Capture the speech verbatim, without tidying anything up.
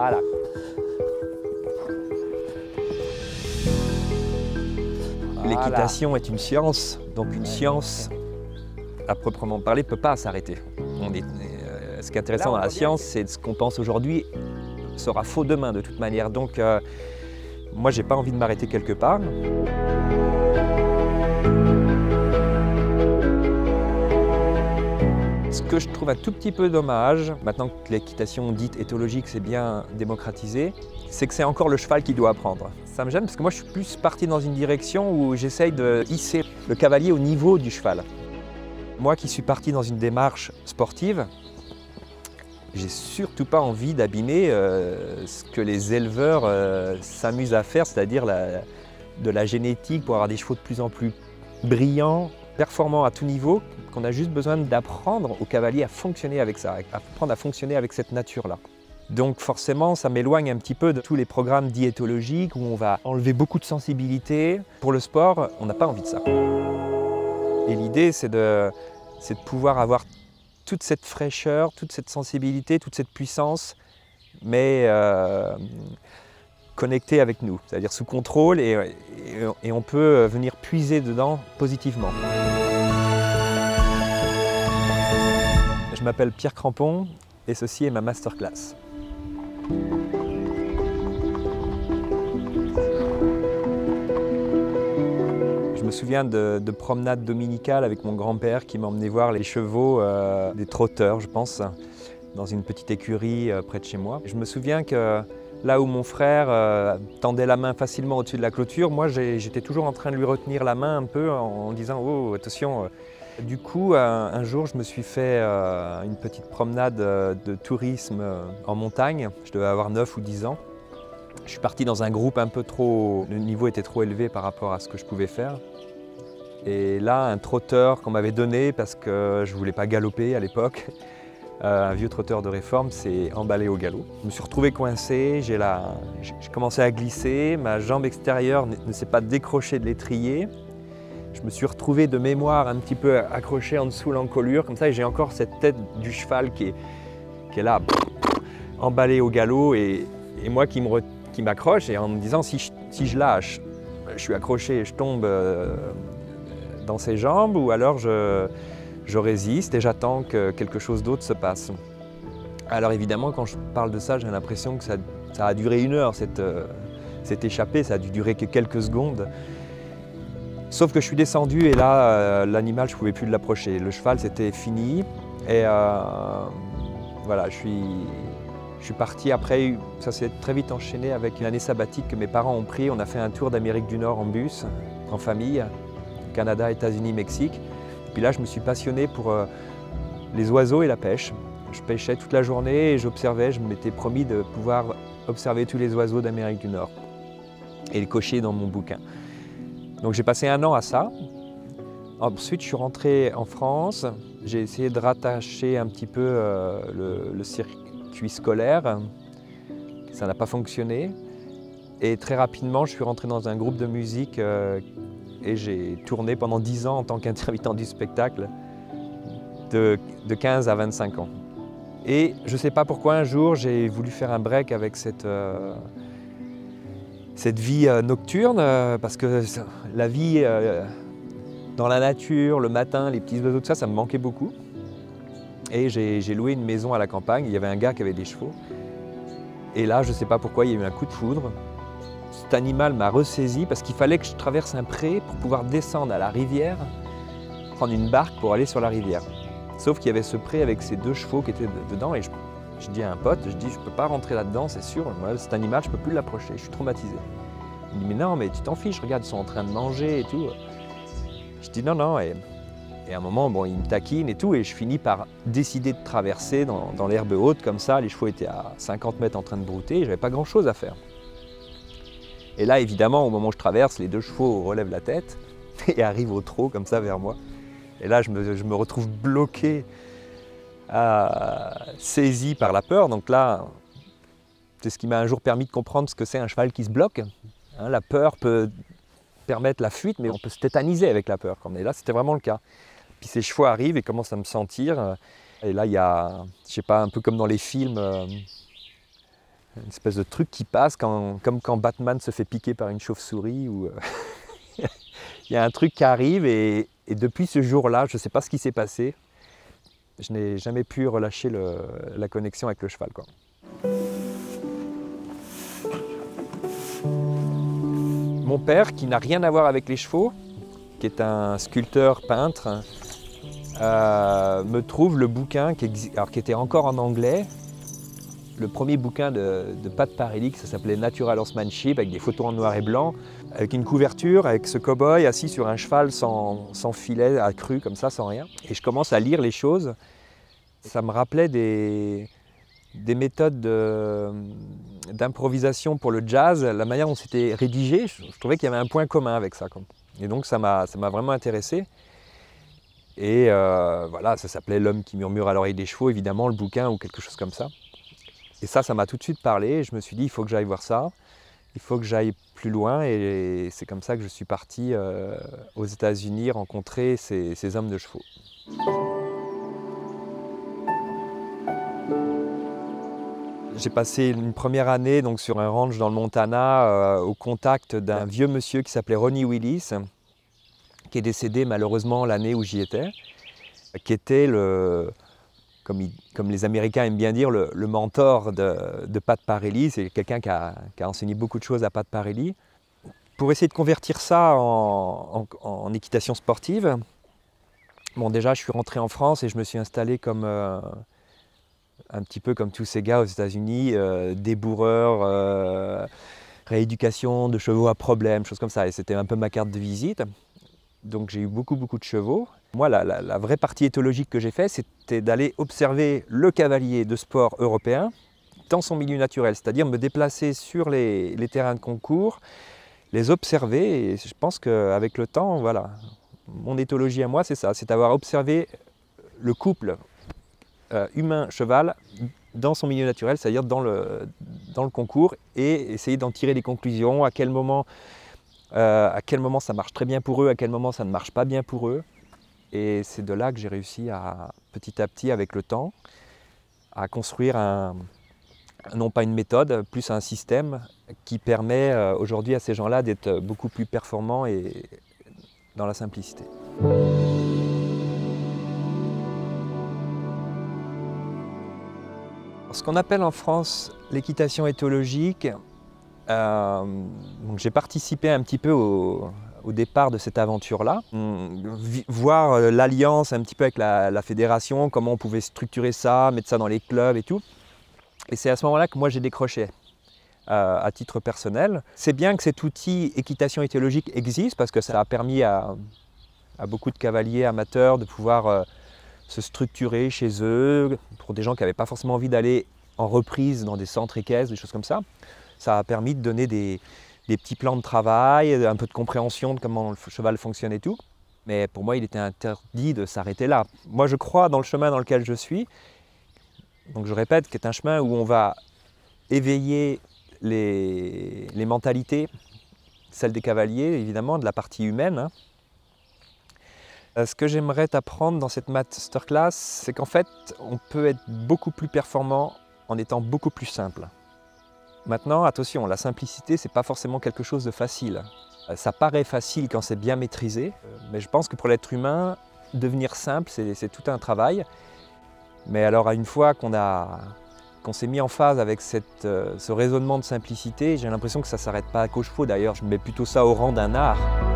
Voilà. L'équitation est une science, donc une science, à proprement parler, ne peut pas s'arrêter. Euh, ce qui est intéressant dans la science, c'est ce qu'on pense aujourd'hui sera faux demain de toute manière. Donc, euh, moi, j'ai pas envie de m'arrêter quelque part. Ce que je trouve un tout petit peu dommage, maintenant que l'équitation dite éthologique s'est bien démocratisée, c'est que c'est encore le cheval qui doit apprendre. Ça me gêne parce que moi je suis plus parti dans une direction où j'essaye de hisser le cavalier au niveau du cheval. Moi qui suis parti dans une démarche sportive, j'ai surtout pas envie d'abîmer euh, ce que les éleveurs euh, s'amusent à faire, c'est-à-dire la, de la génétique pour avoir des chevaux de plus en plus brillants, performants à tout niveau, qu'on a juste besoin d'apprendre au cavalier à fonctionner avec ça, à apprendre à fonctionner avec cette nature-là. Donc forcément, ça m'éloigne un petit peu de tous les programmes diétologiques où on va enlever beaucoup de sensibilité. Pour le sport, on n'a pas envie de ça. Et l'idée, c'est de, c'est de pouvoir avoir toute cette fraîcheur, toute cette sensibilité, toute cette puissance, mais euh, connectée avec nous, c'est-à-dire sous contrôle, et, et, et on peut venir puiser dedans positivement. Je m'appelle Pierre Crampon et ceci est ma masterclass. Je me souviens de, de promenades dominicales avec mon grand-père qui m'emmenait voir les chevaux euh, des trotteurs, je pense, dans une petite écurie euh, près de chez moi. Je me souviens que là où mon frère euh, tendait la main facilement au-dessus de la clôture, moi j'étais toujours en train de lui retenir la main un peu en, en disant « Oh, attention !» Du coup, un, un jour, je me suis fait euh, une petite promenade euh, de tourisme euh, en montagne. Je devais avoir neuf ou dix ans. Je suis parti dans un groupe un peu trop... Le niveau était trop élevé par rapport à ce que je pouvais faire. Et là, un trotteur qu'on m'avait donné, parce que je ne voulais pas galoper à l'époque, euh, un vieux trotteur de réforme, s'est emballé au galop. Je me suis retrouvé coincé, j'ai la... commencé à glisser, ma jambe extérieure ne s'est pas décrochée de l'étrier. Je me suis retrouvé de mémoire un petit peu accroché en dessous l'encolure, comme ça, et j'ai encore cette tête du cheval qui est, qui est là, emballée au galop, et, et moi qui m'accroche, et en me disant si je, si je lâche, je suis accroché et je tombe euh, dans ses jambes, ou alors je, je résiste et j'attends que quelque chose d'autre se passe. Alors évidemment, quand je parle de ça, j'ai l'impression que ça, ça a duré une heure, cette, euh, cette échappée, ça a dû durer que quelques secondes. Sauf que je suis descendu et là, euh, l'animal, je ne pouvais plus l'approcher. Le cheval, c'était fini. Et euh, voilà, je suis, je suis parti après. Ça s'est très vite enchaîné avec une année sabbatique que mes parents ont pris. On a fait un tour d'Amérique du Nord en bus, en famille, Canada, États-Unis, Mexique. Et puis là, je me suis passionné pour euh, les oiseaux et la pêche. Je pêchais toute la journée et j'observais. Je m'étais promis de pouvoir observer tous les oiseaux d'Amérique du Nord et les cocher dans mon bouquin. Donc j'ai passé un an à ça. Ensuite, je suis rentré en France. J'ai essayé de rattacher un petit peu euh, le, le circuit scolaire. Ça n'a pas fonctionné. Et très rapidement, je suis rentré dans un groupe de musique euh, et j'ai tourné pendant dix ans en tant qu'intermittent du spectacle, de, de quinze à vingt-cinq ans. Et je ne sais pas pourquoi, un jour, j'ai voulu faire un break avec cette... Euh, cette vie euh, nocturne, euh, parce que la vie euh, dans la nature, le matin, les petits oiseaux, tout ça, ça me manquait beaucoup. Et j'ai loué une maison à la campagne, il y avait un gars qui avait des chevaux. Et là, je ne sais pas pourquoi, il y a eu un coup de foudre. Cet animal m'a ressaisi parce qu'il fallait que je traverse un pré pour pouvoir descendre à la rivière, prendre une barque pour aller sur la rivière. Sauf qu'il y avait ce pré avec ces deux chevaux qui étaient dedans et je Je dis à un pote, je dis je ne peux pas rentrer là-dedans, c'est sûr, moi, cet animal, je ne peux plus l'approcher, je suis traumatisé. Il me dit mais non, mais tu t'en fiches, regarde, ils sont en train de manger et tout. Je dis non, non, et, et à un moment, bon, il me taquine et tout, et je finis par décider de traverser dans, dans l'herbe haute, comme ça, les chevaux étaient à cinquante mètres en train de brouter, et je n'avais pas grand-chose à faire. Et là, évidemment, au moment où je traverse, les deux chevaux relèvent la tête et arrivent au trot, comme ça, vers moi. Et là, je me, je me retrouve bloqué, Euh, saisi par la peur. Donc là, c'est ce qui m'a un jour permis de comprendre ce que c'est un cheval qui se bloque. Hein, la peur peut permettre la fuite, mais on peut se tétaniser avec la peur. Et là, c'était vraiment le cas. Puis ces chevaux arrivent et commencent à me sentir. Et là, il y a, je sais pas, un peu comme dans les films, euh, une espèce de truc qui passe, quand, comme quand Batman se fait piquer par une chauve-souris. Ou il y a un truc qui arrive et, et depuis ce jour-là, je ne sais pas ce qui s'est passé, je n'ai jamais pu relâcher le, la connexion avec le cheval, quoi. Mon père, qui n'a rien à voir avec les chevaux, qui est un sculpteur peintre, euh, me trouve le bouquin qui, alors, qui était encore en anglais, le premier bouquin de, de Pat Parelli, ça s'appelait Natural Horsemanship, avec des photos en noir et blanc, avec une couverture, avec ce cow-boy assis sur un cheval sans, sans filet, accru comme ça, sans rien. Et je commence à lire les choses. Ça me rappelait des, des méthodes d'improvisation pour le jazz, la manière dont c'était rédigé. Je, je trouvais qu'il y avait un point commun avec ça, quoi. Et donc ça m'a vraiment intéressé. Et euh, voilà, ça s'appelait L'homme qui murmure à l'oreille des chevaux, évidemment, le bouquin ou quelque chose comme ça. Et ça, ça m'a tout de suite parlé. Et je me suis dit, il faut que j'aille voir ça. Il faut que j'aille plus loin. Et c'est comme ça que je suis parti euh, aux États-Unis rencontrer ces, ces hommes de chevaux. J'ai passé une première année donc, sur un ranch dans le Montana euh, au contact d'un vieux monsieur qui s'appelait Ronnie Willis, qui est décédé malheureusement l'année où j'y étais, qui était, le, comme, il, comme les Américains aiment bien dire, le, le mentor de, de Pat Parelli. C'est quelqu'un qui a, qui a enseigné beaucoup de choses à Pat Parelli. Pour essayer de convertir ça en, en, en équitation sportive, bon, déjà je suis rentré en France et je me suis installé comme... Euh, un petit peu comme tous ces gars aux États-Unis, euh, débourreurs, euh, rééducation de chevaux à problème, choses comme ça. Et c'était un peu ma carte de visite. Donc j'ai eu beaucoup, beaucoup de chevaux. Moi, la, la, la vraie partie éthologique que j'ai fait, c'était d'aller observer le cavalier de sport européen dans son milieu naturel, c'est-à-dire me déplacer sur les, les terrains de concours, les observer. Et je pense qu'avec le temps, voilà, mon éthologie à moi, c'est ça, c'est d'avoir observé le couple Euh, humain-cheval dans son milieu naturel, c'est-à-dire dans le, dans le concours, et essayer d'en tirer des conclusions, à quel moment, euh, à quel moment ça marche très bien pour eux, à quel moment ça ne marche pas bien pour eux. Et c'est de là que j'ai réussi à, petit à petit, avec le temps, à construire un, non pas une méthode, plus un système qui permet euh, aujourd'hui à ces gens-là d'être beaucoup plus performants et dans la simplicité. Ce qu'on appelle en France l'équitation éthologique, euh, j'ai participé un petit peu au, au départ de cette aventure-là, voir l'alliance un petit peu avec la, la fédération, comment on pouvait structurer ça, mettre ça dans les clubs et tout. Et c'est à ce moment-là que moi j'ai décroché euh, à titre personnel. C'est bien que cet outil équitation éthologique existe parce que ça a permis à, à beaucoup de cavaliers amateurs de pouvoir euh, se structurer chez eux, pour des gens qui n'avaient pas forcément envie d'aller en reprise dans des centres équestres, des choses comme ça. Ça a permis de donner des, des petits plans de travail, un peu de compréhension de comment le cheval fonctionne et tout. Mais pour moi, il était interdit de s'arrêter là. Moi, je crois dans le chemin dans lequel je suis, donc je répète, qui est un chemin où on va éveiller les, les mentalités, celles des cavaliers, évidemment, de la partie humaine, hein. Ce que j'aimerais t'apprendre dans cette masterclass, c'est qu'en fait, on peut être beaucoup plus performant en étant beaucoup plus simple. Maintenant, attention, la simplicité, ce n'est pas forcément quelque chose de facile. Ça paraît facile quand c'est bien maîtrisé, mais je pense que pour l'être humain, devenir simple, c'est tout un travail. Mais alors, une fois qu'on a, qu'on s'est mis en phase avec cette, ce raisonnement de simplicité, j'ai l'impression que ça ne s'arrête pas qu'aux chevaux. D'ailleurs, je mets plutôt ça au rang d'un art.